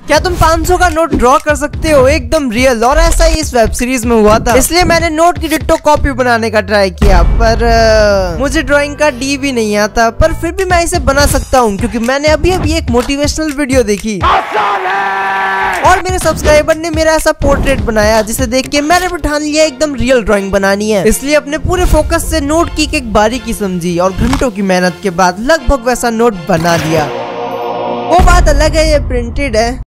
क्या तुम 500 का नोट ड्रॉ कर सकते हो? एकदम रियल। और ऐसा ही इस वेब सीरीज में हुआ था, इसलिए मैंने नोट की डिट्टो कॉपी बनाने का ट्राई किया, पर मुझे ड्राइंग का डी भी नहीं आता। पर फिर भी मैं इसे बना सकता हूँ क्योंकि मैंने अभी एक मोटिवेशनल वीडियो देखी और मेरे सब्सक्राइबर ने मेरा ऐसा पोर्ट्रेट बनाया जिसे देख के मैंने भी ठान लिया एकदम रियल ड्राइंग बनानी है। इसलिए अपने पूरे फोकस से नोट की एक बारीकी समझी और घंटों की मेहनत के बाद लगभग वैसा नोट बना दिया। वो बात अलग है, ये प्रिंटेड है।